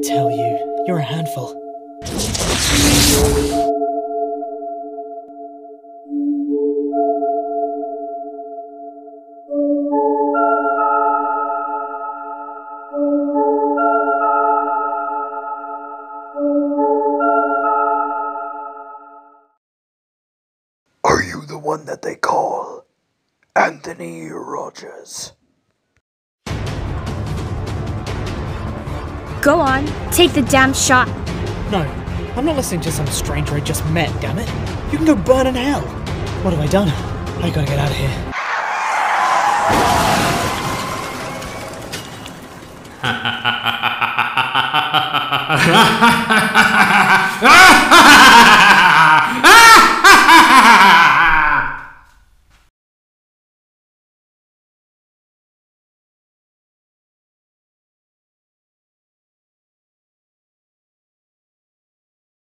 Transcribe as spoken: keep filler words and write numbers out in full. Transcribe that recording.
tell you, you're a handful. Are you the one that they call Anthony Rodgers? Go on, take the damn shot. No, I'm not listening to some stranger I just met, damn it. You can go burn in hell. What have I done? I gotta get out of here. Ha ha ha.